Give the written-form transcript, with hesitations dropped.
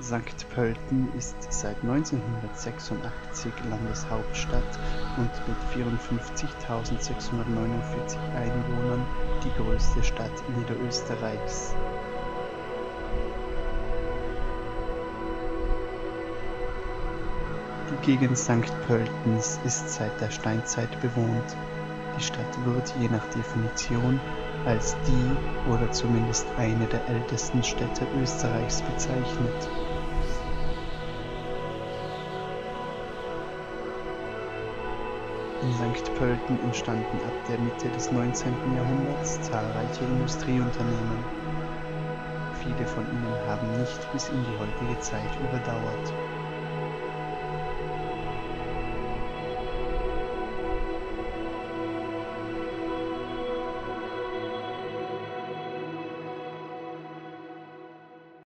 St. Pölten ist seit 1986 Landeshauptstadt und mit 54.649 Einwohnern die größte Stadt Niederösterreichs. Die Gegend St. Pöltens ist seit der Steinzeit bewohnt. Die Stadt wird je nach Definition als die oder zumindest eine der ältesten Städte Österreichs bezeichnet. In St. Pölten entstanden ab der Mitte des 19. Jahrhunderts zahlreiche Industrieunternehmen. Viele von ihnen haben nicht bis in die heutige Zeit überdauert.